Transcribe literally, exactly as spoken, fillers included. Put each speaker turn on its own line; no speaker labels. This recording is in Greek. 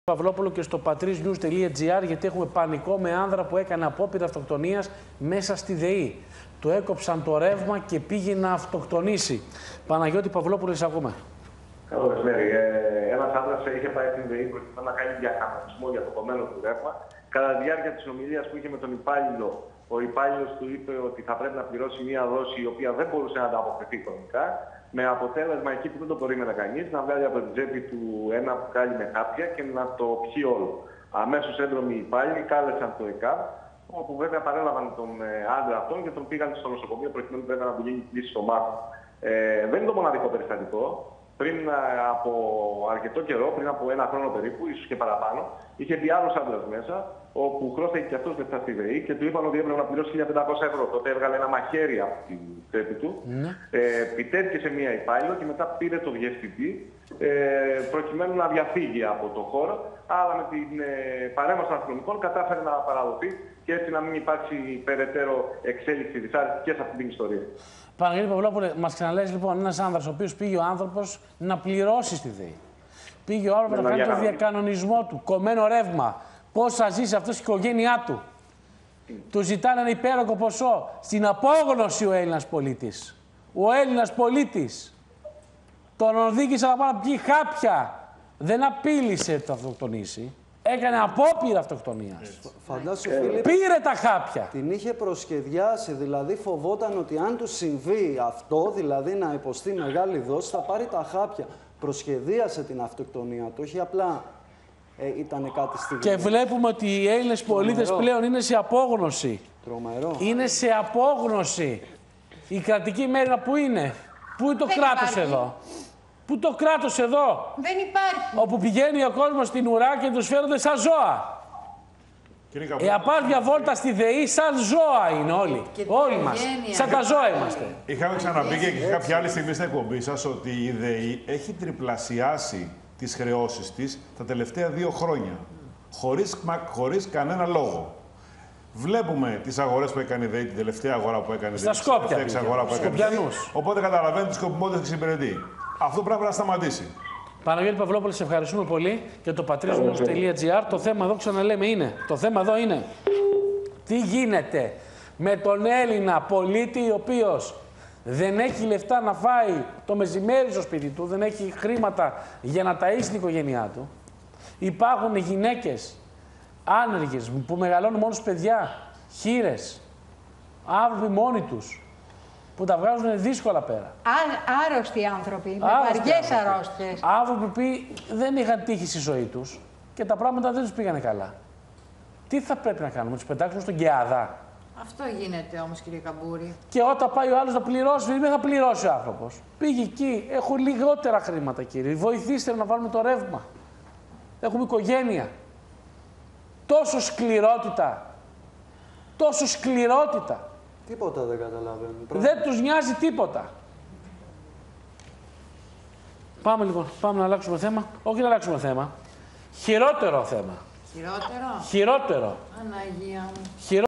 Παυλόπουλο και στο πατρίς νιους τελεία τζι άρ, γιατί έχουμε πανικό με άνδρα που έκανε απόπειρα αυτοκτονίας μέσα στη ΔΕΗ. Του έκοψαν το ρεύμα και πήγε να αυτοκτονήσει. Παναγιώτη Παυλόπουλο, εισαγούμε.
Καλό μεσημέρι. Ε, Ένας άντρας είχε πάει στην ΔΕΗ προκειμένου να κάνει διακανονισμό για το κομμένο του ρεύμα. Κατά τη διάρκεια της ομιλίας που είχε με τον υπάλληλο, ο υπάλληλος του είπε ότι θα πρέπει να πληρώσει μία δόση η οποία δεν μπορούσε να ανταποκριθεί οικονομικά. Με αποτέλεσμα εκεί που δεν το περίμενε κανείς να βγάλει από την τσέπη του ένα μπουκάλι με χάπια και να το πιει όλο. Αμέσως έντρομοι υπάλληλοι κάλεσαν το ΕΚΑΒ, όπου βέβαια παρέλαβαν τον άντρα αυτόν και τον πήγαν στο νοσοκομείο προκειμένου βέβαια να του γίνει κλίση στο μάτι. Ε, δεν είναι το μοναδικό περιστατικό. Πριν από αρκετό καιρό, πριν από ένα χρόνο περίπου, ίσως και παραπάνω, είχε μπει άλλος άντρας μέσα, όπου χρώστηκε και αυτός λεφτά στη ΔΕΗ και του είπαν ότι έπρεπε να πληρώσει χίλια πεντακόσια ευρώ. Τότε έβγαλε ένα μαχαίρι από την τσέπη του, mm. ε, πιτέθηκε σε μία υπάλληλο και μετά πήρε το διευθυντή ε, προκειμένου να διαφύγει από το χώρο. Αλλά με την ε, παρέμβαση των αστυνομικών κατάφερε να παραδοθεί και έτσι να μην υπάρξει περαιτέρω εξέλιξη δυσάρεστη και σε αυτή την ιστορία.
Παναγιώτη Παυλόπουλε, μας ξαναλέεις λοιπόν ένας άνδρας ο οποίος πήγε ο άνθρωπος να πληρώσει στη ΔΕΗ. Πήγε ο άνθρωπος να κάνει το διακανονισμό του, κομμένο ρεύμα. Πώς θα ζήσει αυτός η οικογένειά του. Mm. Του ζητάνε ένα υπέροχο ποσό. Στην απόγνωση ο Έλληνας πολίτης. Ο Έλληνας πολίτης. Τον οδήγησε να πάει να πιει χάπια. Δεν απείλησε το αυτοκτονήσει. Έκανε απόπειρα αυτοκτονίας.
Φαντάσου, Φίλιπ,
πήρε τα χάπια.
Την είχε προσχεδιάσει, δηλαδή φοβόταν ότι αν του συμβεί αυτό, δηλαδή να υποστεί μεγάλη δόση, θα πάρει τα χάπια. Προσχεδίασε την αυτοκτονία του, όχι απλά ε, ήταν κάτι στιγμή.
Και βλέπουμε ότι οι Έλληνες πολίτες πλέον είναι σε απόγνωση.
Τρομερό.
Είναι σε απόγνωση. Η κρατική μέρημνα που είναι. Πού είναι το
Δεν
κράτος
υπάρχει.
εδώ. Πού το κράτος εδώ.
Δεν υπάρχει.
Όπου πηγαίνει ο κόσμος στην ουρά και τους φέρονται σαν ζώα. Η απάρδια βόλτα στη ΔΕΗ σαν ζώα είναι όλοι. Όλοι μας. Σαν τα ζώα είμαστε.
Είχαμε ξαναπεί και κάποια άλλη στιγμή στην εκπομπή σας ότι η ΔΕΗ έχει τριπλασιάσει τις χρεώσεις της τα τελευταία δύο χρόνια. Χωρίς, χωρίς κανένα λόγο. Βλέπουμε τις αγορές που έκανε η ΔΕΗ, την τελευταία αγορά που έκανε η ΔΕΗ.
Στα Σκόπια.
Αγορά που έκανε. Οπότε καταλαβαίνετε τη σκοπιμότητα που εξυπηρετεί. Αυτό πρέπει να σταματήσει.
Παναγιώτη Παυλόπουλε, σε ευχαριστούμε πολύ για το πατρίς νιους τελεία τζι άρ. Το θέμα εδώ, ξαναλέμε, είναι. Το θέμα εδώ είναι τι γίνεται με τον Έλληνα πολίτη, ο οποίος δεν έχει λεφτά να φάει το μεσημέρι στο σπίτι του, δεν έχει χρήματα για να ταΐσει την οικογένειά του. Υπάρχουν γυναίκες άνεργες που μεγαλώνουν μόνος παιδιά, χήρες, άνθρωποι μόνοι τους, που τα βγάζουν δύσκολα πέρα.
Ά, άρρωστοι άνθρωποι, με βαριές αρρώστιες.
Άνθρωποι που δεν είχαν τύχει στη ζωή τους και τα πράγματα δεν τους πήγανε καλά. Τι θα πρέπει να κάνουμε, τους πετάξουμε στον Κεάδα.
Αυτό γίνεται όμως, κύριε Καμπούρη.
Και όταν πάει ο άλλος να πληρώσει, δεν θα πληρώσει ο άνθρωπος. Πήγε εκεί, έχω λιγότερα χρήματα, κύριε. Βοηθήστε να βάλουμε το ρεύμα. Έχουμε οικογένεια. Τόσο σκληρότητα. Τόσο σκληρότητα.
Τίποτα δεν καταλαβαίνουν.
Δεν τους νοιάζει τίποτα. Πάμε λοιπόν, πάμε να αλλάξουμε θέμα. Όχι να αλλάξουμε θέμα. Χειρότερο θέμα.
Χειρότερο.
Χειρότερο.
Αναγία μου.
Χειρότερο.